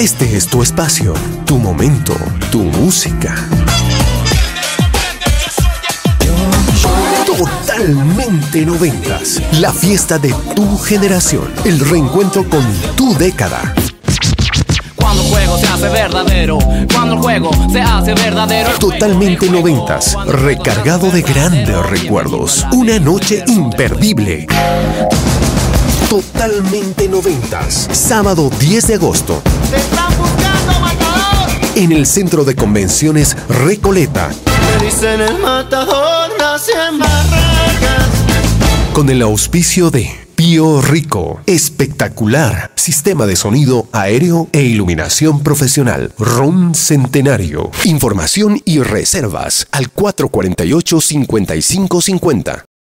Este es tu espacio, tu momento, tu música. Totalmente noventas. La fiesta de tu generación. El reencuentro con tu década. Cuando el juego se hace verdadero, cuando el juego se hace verdadero. Totalmente noventas, recargado de grandes recuerdos. Una noche imperdible. Totalmente noventas, sábado 10 de agosto. ¡Te están buscando, matador! En el Centro de Convenciones Recoleta. Me dicen el matador, nace en Barracas. Con el auspicio de Pío Rico, espectacular, sistema de sonido aéreo e iluminación profesional, Ron Centenario. Información y reservas al 448-5550.